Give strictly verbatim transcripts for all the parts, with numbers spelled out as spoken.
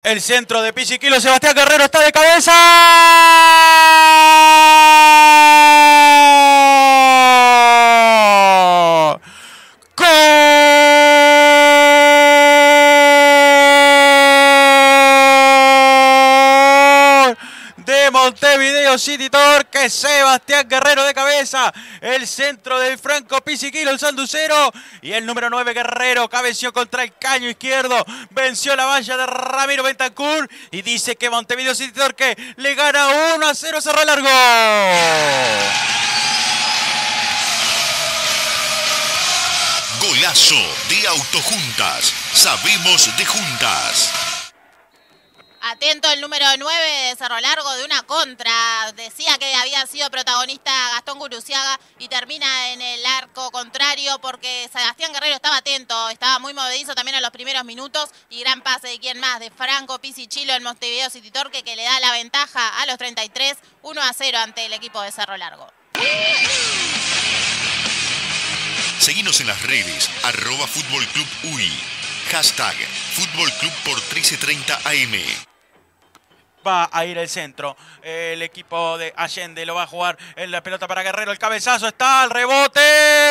El centro de Pichiquilo, Sebastián Guerrero está de cabeza. ¡Gol! De Montevideo City Torque, Sebastián Guerrero de cabeza. El centro del Franco Pichiquilo, el sanducero. Y el número nueve, Guerrero, cabeció contra el caño izquierdo. Venció la valla de Ramiro Bentancur. Y dice que Montevideo City Torque le gana uno a cero, Cerro Largo. Golazo de Autojuntas. Sabemos de juntas. Atento el número nueve de Cerro Largo de una contra. Decía que había sido protagonista Gastón Guruciaga y termina en el arco contrario porque Sebastián Guerrero estaba atento, estaba muy movedizo también en los primeros minutos y gran pase de quién más, de Franco Pichiquilo en Montevideo City Torque, que le da la ventaja a los treinta y tres, uno a cero ante el equipo de Cerro Largo. Seguinos en las redes, arroba Fútbol Club U I, hashtag Fútbol Club por trece treinta A M. Va a ir el centro, el equipo de Allende lo va a jugar en la pelota para Guerrero, el cabezazo está, el rebote,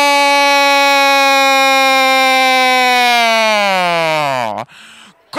¡gol!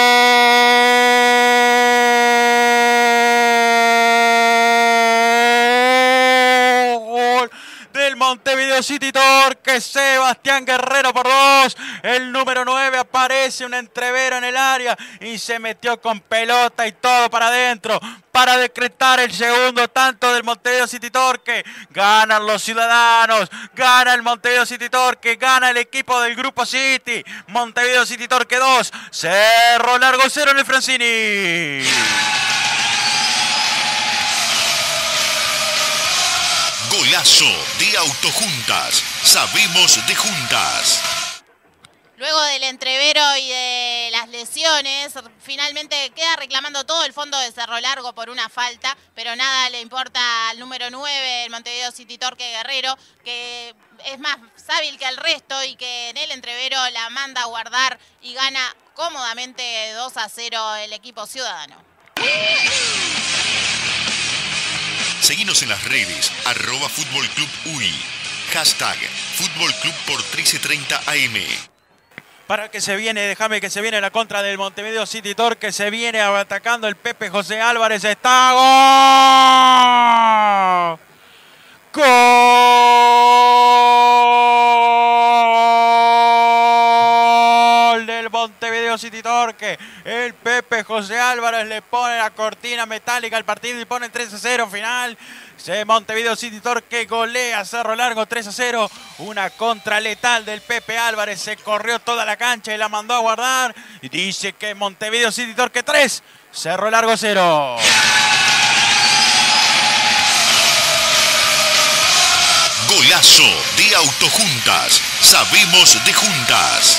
¡Gol! Del Montevideo City Torque, Sebastián Guerrero por dos. El número nueve aparece un entrevero en el área y se metió con pelota y todo para adentro para decretar el segundo tanto del Montevideo City Torque. Ganan los ciudadanos, gana el Montevideo City Torque, gana el equipo del Grupo City. Montevideo City Torque dos, Cerro Largo cero en el Francini. Golazo de Autojuntas. Sabemos de juntas. Luego del entrevero y de las lesiones, finalmente queda reclamando todo el fondo de Cerro Largo por una falta, pero nada le importa al número nueve, el Montevideo City Torque Guerrero, que es más hábil que el resto y que en el entrevero la manda a guardar y gana cómodamente dos a cero el equipo ciudadano. Seguinos en las redes, arroba Fútbol Club U I, hashtag Fútbol Club por trece treinta A M. Para que se viene, déjame que se viene la contra del Montevideo City Torque, se viene atacando el Pepe José Álvarez, está gol. Gol del Montevideo City Torque. El Pepe José Álvarez le pone la cortina metálica al partido y pone tres a cero final. Montevideo City Torque golea a Cerro Largo tres a cero. Una contra letal del Pepe Álvarez. Se corrió toda la cancha y la mandó a guardar. Y dice que Montevideo City Torque tres, Cerro Largo cero. Golazo de Autojuntas. Sabemos de juntas.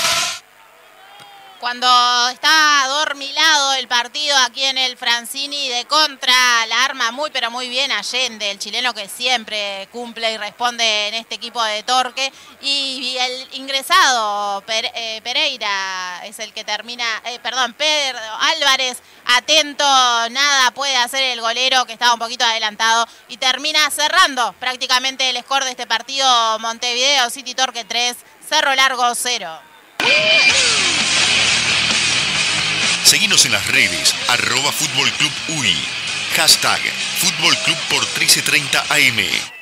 Cuando está adormilado el partido aquí en el Francini, de contra la arma muy pero muy bien Allende, el chileno que siempre cumple y responde en este equipo de Torque. Y el ingresado Pereira es el que termina, eh, perdón, Pedro Álvarez, atento, nada puede hacer el golero que estaba un poquito adelantado y termina cerrando prácticamente el score de este partido. Montevideo City Torque tres, Cerro Largo cero. Seguinos en las redes, arroba Fútbol Club U I, hashtag Fútbol Club por trece treinta A M.